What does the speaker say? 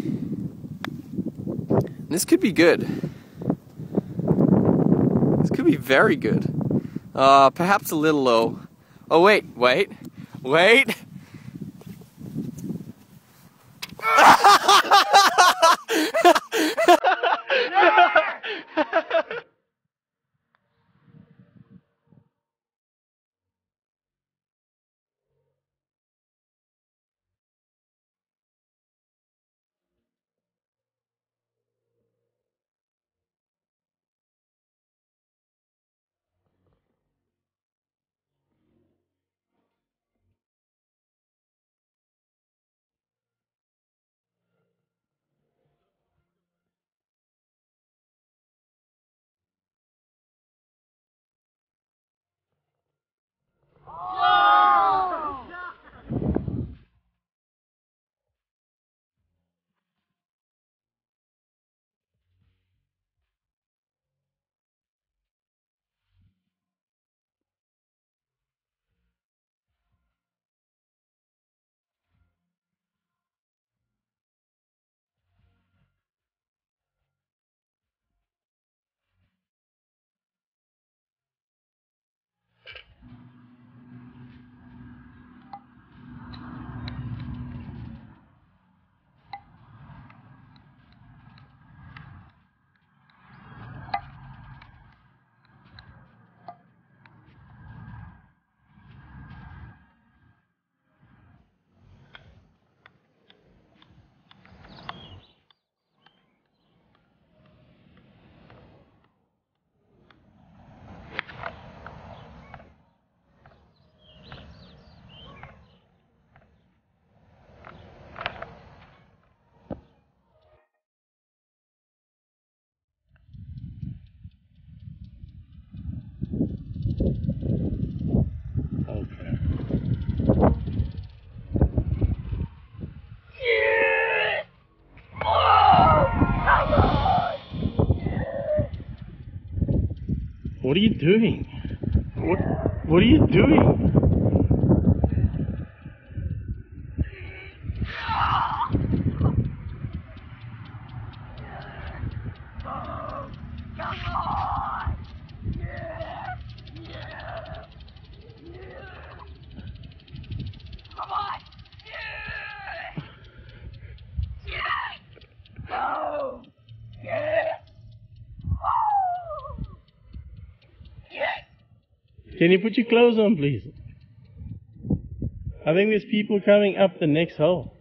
This could be good. This could be very good. Perhaps a little low. Oh, wait. What are you doing? What are you doing? Can you put your clothes on, please? I think there's people coming up the next hole.